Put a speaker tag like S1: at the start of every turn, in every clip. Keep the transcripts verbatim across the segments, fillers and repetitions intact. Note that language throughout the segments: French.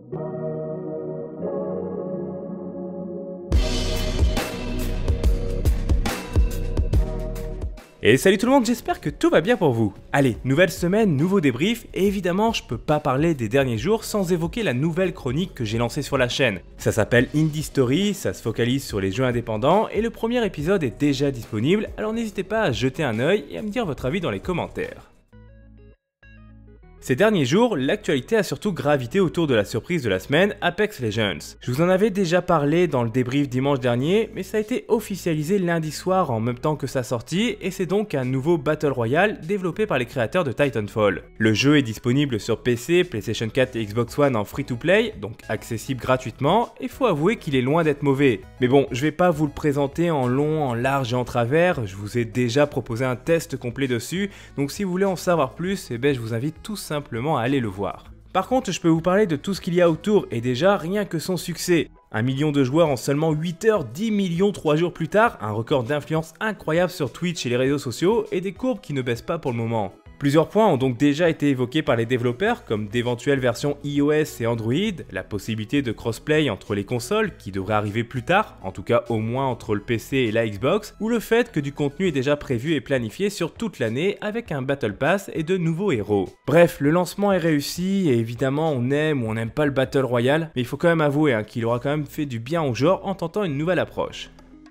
S1: Et salut tout le monde, j'espère que tout va bien pour vous. Allez, nouvelle semaine, nouveau débrief, et évidemment je peux pas parler des derniers jours sans évoquer la nouvelle chronique que j'ai lancée sur la chaîne. Ça s'appelle Indie Story, ça se focalise sur les jeux indépendants, et le premier épisode est déjà disponible, alors n'hésitez pas à jeter un œil et à me dire votre avis dans les commentaires. Ces derniers jours, l'actualité a surtout gravité autour de la surprise de la semaine, Apex Legends. Je vous en avais déjà parlé dans le débrief dimanche dernier, mais ça a été officialisé lundi soir en même temps que sa sortie, et c'est donc un nouveau Battle Royale développé par les créateurs de Titanfall. Le jeu est disponible sur P C, PlayStation quatre et Xbox One en free-to-play, donc accessible gratuitement, et faut avouer qu'il est loin d'être mauvais. Mais bon, je vais pas vous le présenter en long, en large et en travers, je vous ai déjà proposé un test complet dessus, donc si vous voulez en savoir plus, eh ben, je vous invite tout simplement simplement à aller le voir. Par contre, je peux vous parler de tout ce qu'il y a autour, et déjà rien que son succès. Un million de joueurs en seulement huit heures, dix millions trois jours plus tard, un record d'influence incroyable sur Twitch et les réseaux sociaux, et des courbes qui ne baissent pas pour le moment. Plusieurs points ont donc déjà été évoqués par les développeurs, comme d'éventuelles versions iOS et Android, la possibilité de crossplay entre les consoles, qui devrait arriver plus tard, en tout cas au moins entre le P C et la Xbox, ou le fait que du contenu est déjà prévu et planifié sur toute l'année avec un Battle Pass et de nouveaux héros. Bref, le lancement est réussi, et évidemment on aime ou on n'aime pas le Battle Royale, mais il faut quand même avouer hein, qu'il aura quand même fait du bien au genre en tentant une nouvelle approche.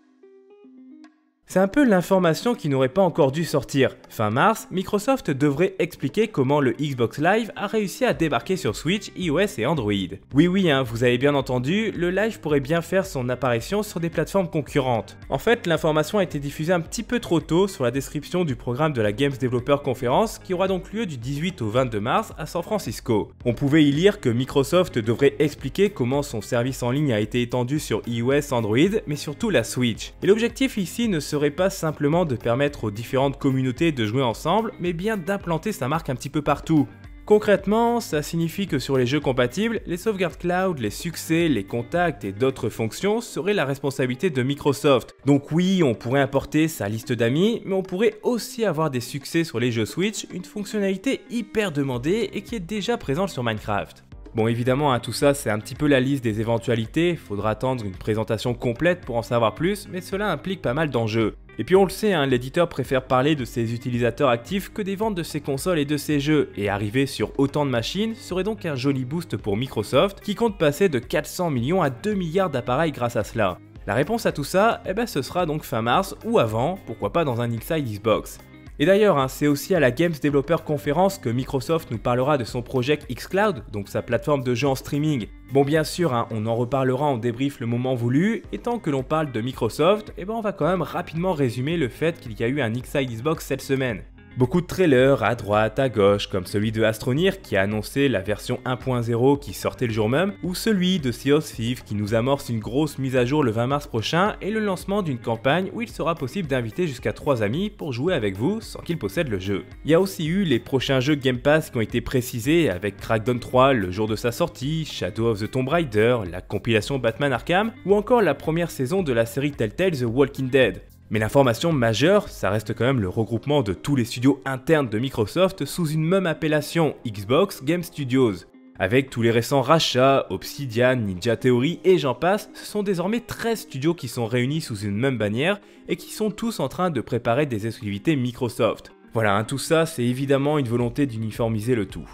S1: C'est un peu l'information qui n'aurait pas encore dû sortir. Fin mars, Microsoft devrait expliquer comment le Xbox Live a réussi à débarquer sur Switch, iOS et Android. Oui oui, hein, vous avez bien entendu, le live pourrait bien faire son apparition sur des plateformes concurrentes. En fait, l'information a été diffusée un petit peu trop tôt sur la description du programme de la Games Developer Conference qui aura donc lieu du dix-huit au vingt-deux mars à San Francisco. On pouvait y lire que Microsoft devrait expliquer comment son service en ligne a été étendu sur iOS, Android, mais surtout la Switch. Et l'objectif ici ne serait pas simplement de permettre aux différentes communautés de jouer ensemble, mais bien d'implanter sa marque un petit peu partout. Concrètement, ça signifie que sur les jeux compatibles, les sauvegardes cloud, les succès, les contacts et d'autres fonctions seraient la responsabilité de Microsoft. Donc oui, on pourrait importer sa liste d'amis, mais on pourrait aussi avoir des succès sur les jeux Switch, une fonctionnalité hyper demandée et qui est déjà présente sur Minecraft. Bon évidemment, hein, tout ça c'est un petit peu la liste des éventualités, faudra attendre une présentation complète pour en savoir plus, mais cela implique pas mal d'enjeux. Et puis on le sait, hein, l'éditeur préfère parler de ses utilisateurs actifs que des ventes de ses consoles et de ses jeux, et arriver sur autant de machines serait donc un joli boost pour Microsoft, qui compte passer de quatre cents millions à deux milliards d'appareils grâce à cela. La réponse à tout ça, eh ben, ce sera donc fin mars ou avant, pourquoi pas dans un Inside Xbox. Et d'ailleurs, hein, c'est aussi à la Games Developer Conference que Microsoft nous parlera de son projet xCloud, donc sa plateforme de jeux en streaming. Bon bien sûr, hein, on en reparlera en débrief le moment voulu, et tant que l'on parle de Microsoft, eh ben on va quand même rapidement résumer le fait qu'il y a eu un Inside Xbox cette semaine. Beaucoup de trailers à droite, à gauche, comme celui de Astroneer qui a annoncé la version un point zéro qui sortait le jour même, ou celui de Sea of Thieves qui nous amorce une grosse mise à jour le vingt mars prochain et le lancement d'une campagne où il sera possible d'inviter jusqu'à trois amis pour jouer avec vous sans qu'ils possèdent le jeu. Il y a aussi eu les prochains jeux Game Pass qui ont été précisés avec Crackdown trois le jour de sa sortie, Shadow of the Tomb Raider, la compilation Batman Arkham, ou encore la première saison de la série Telltale The Walking Dead. Mais l'information majeure, ça reste quand même le regroupement de tous les studios internes de Microsoft sous une même appellation, Xbox Game Studios. Avec tous les récents rachats, Obsidian, Ninja Theory et j'en passe, ce sont désormais treize studios qui sont réunis sous une même bannière et qui sont tous en train de préparer des exclusivités Microsoft. Voilà, hein, tout ça c'est évidemment une volonté d'uniformiser le tout.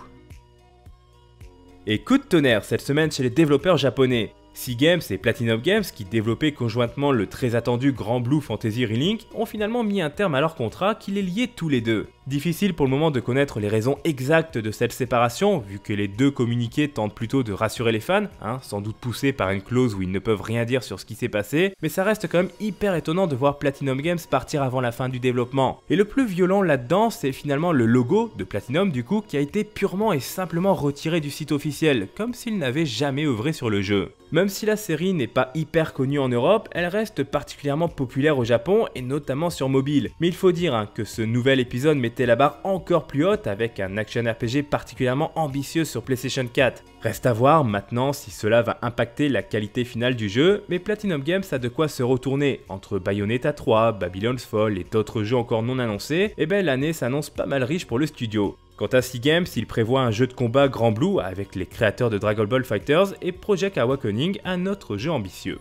S1: Et coup de tonnerre cette semaine chez les développeurs japonais. Sea Games et Platinum Games, qui développaient conjointement le très attendu Grand Blue Fantasy Relink, ont finalement mis un terme à leur contrat qui les liait tous les deux. Difficile pour le moment de connaître les raisons exactes de cette séparation, vu que les deux communiqués tentent plutôt de rassurer les fans, hein, sans doute poussés par une clause où ils ne peuvent rien dire sur ce qui s'est passé, mais ça reste quand même hyper étonnant de voir Platinum Games partir avant la fin du développement. Et le plus violent là-dedans, c'est finalement le logo de Platinum du coup, qui a été purement et simplement retiré du site officiel, comme s'il n'avait jamais œuvré sur le jeu. Même si la série n'est pas hyper connue en Europe, elle reste particulièrement populaire au Japon et notamment sur mobile. Mais il faut dire hein, que ce nouvel épisode mettait la barre encore plus haute avec un action R P G particulièrement ambitieux sur PlayStation quatre. Reste à voir maintenant si cela va impacter la qualité finale du jeu, mais Platinum Games a de quoi se retourner. Entre Bayonetta trois, Babylon's Fall et d'autres jeux encore non annoncés, et ben l'année s'annonce pas mal riche pour le studio. Quant à Sea Games, il prévoit un jeu de combat Grand Blue avec les créateurs de Dragon Ball FighterZ et Project Awakening, un autre jeu ambitieux.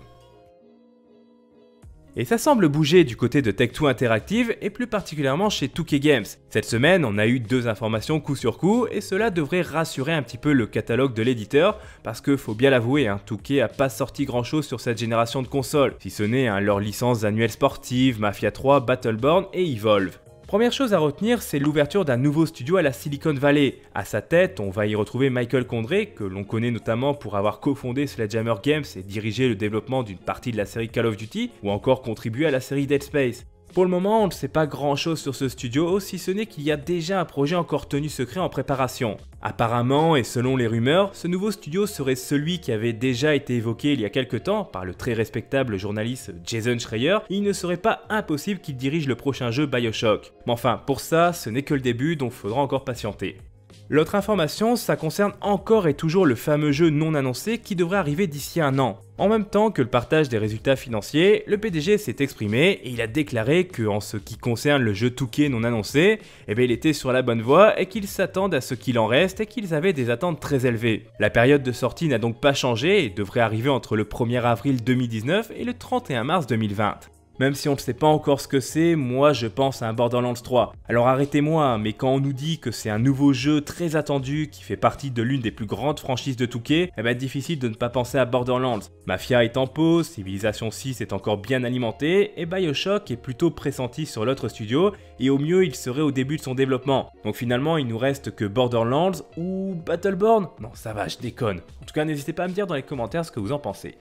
S1: Et ça semble bouger du côté de Tech deux Interactive et plus particulièrement chez deux K Games. Cette semaine, on a eu deux informations coup sur coup et cela devrait rassurer un petit peu le catalogue de l'éditeur parce que faut bien l'avouer, hein, deux K a pas sorti grand chose sur cette génération de consoles, si ce n'est hein, leurs licences annuelles sportives, Mafia trois, Battleborn et Evolve. Première chose à retenir, c'est l'ouverture d'un nouveau studio à la Silicon Valley. À sa tête, on va y retrouver Michael Condrey, que l'on connaît notamment pour avoir cofondé Sledgehammer Games et dirigé le développement d'une partie de la série Call of Duty, ou encore contribué à la série Dead Space. Pour le moment, on ne sait pas grand chose sur ce studio, si ce n'est qu'il y a déjà un projet encore tenu secret en préparation. Apparemment, et selon les rumeurs, ce nouveau studio serait celui qui avait déjà été évoqué il y a quelques temps par le très respectable journaliste Jason Schreier, et il ne serait pas impossible qu'il dirige le prochain jeu BioShock. Mais enfin, pour ça, ce n'est que le début, donc faudra encore patienter. L'autre information, ça concerne encore et toujours le fameux jeu non annoncé qui devrait arriver d'ici un an. En même temps que le partage des résultats financiers, le P D G s'est exprimé et il a déclaré que en ce qui concerne le jeu deux K non annoncé, eh bien il était sur la bonne voie et qu'ils s'attendent à ce qu'il en reste et qu'ils avaient des attentes très élevées. La période de sortie n'a donc pas changé et devrait arriver entre le premier avril deux mille dix-neuf et le trente et un mars deux mille vingt. Même si on ne sait pas encore ce que c'est, moi je pense à un Borderlands trois. Alors arrêtez-moi, mais quand on nous dit que c'est un nouveau jeu très attendu qui fait partie de l'une des plus grandes franchises de deux K, eh ben difficile de ne pas penser à Borderlands. Mafia est en pause, Civilization six est encore bien alimenté, et BioShock est plutôt pressenti sur l'autre studio, et au mieux il serait au début de son développement. Donc finalement il nous reste que Borderlands ou Battleborn. Non ça va, je déconne. En tout cas n'hésitez pas à me dire dans les commentaires ce que vous en pensez.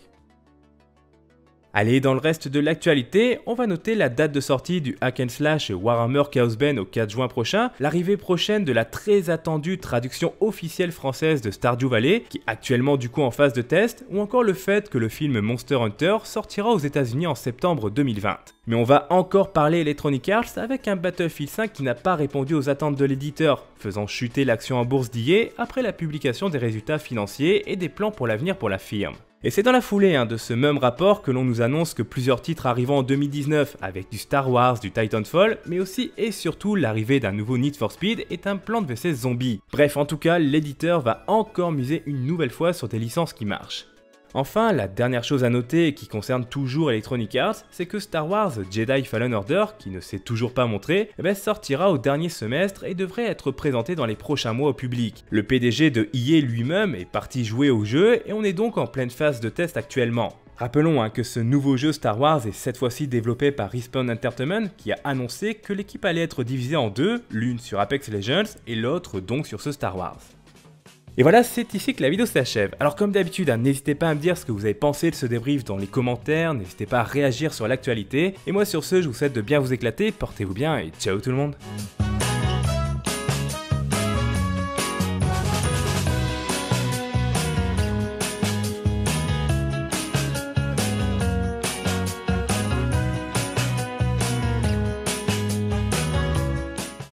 S1: Allez, dans le reste de l'actualité, on va noter la date de sortie du hack and slash Warhammer Chaosbane au quatre juin prochain, l'arrivée prochaine de la très attendue traduction officielle française de Stardew Valley, qui est actuellement du coup en phase de test, ou encore le fait que le film Monster Hunter sortira aux États-Unis en septembre deux mille vingt. Mais on va encore parler Electronic Arts avec un Battlefield cinq qui n'a pas répondu aux attentes de l'éditeur, faisant chuter l'action en bourse d'E A après la publication des résultats financiers et des plans pour l'avenir pour la firme. Et c'est dans la foulée hein, de ce même rapport que l'on nous annonce que plusieurs titres arriveront en deux mille dix-neuf avec du Star Wars, du Titanfall, mais aussi et surtout l'arrivée d'un nouveau Need for Speed et un plan de V C zombie. Bref, en tout cas, l'éditeur va encore miser une nouvelle fois sur des licences qui marchent. Enfin, la dernière chose à noter et qui concerne toujours Electronic Arts, c'est que Star Wars Jedi Fallen Order, qui ne s'est toujours pas montré, eh ben, sortira au dernier semestre et devrait être présenté dans les prochains mois au public. Le P D G de E A lui-même est parti jouer au jeu et on est donc en pleine phase de test actuellement. Rappelons hein, que ce nouveau jeu Star Wars est cette fois-ci développé par Respawn Entertainment qui a annoncé que l'équipe allait être divisée en deux, l'une sur Apex Legends et l'autre donc sur ce Star Wars. Et voilà, c'est ici que la vidéo s'achève. Alors comme d'habitude, hein, n'hésitez pas à me dire ce que vous avez pensé de ce débrief dans les commentaires, n'hésitez pas à réagir sur l'actualité. Et moi sur ce, je vous souhaite de bien vous éclater, portez-vous bien et ciao tout le monde.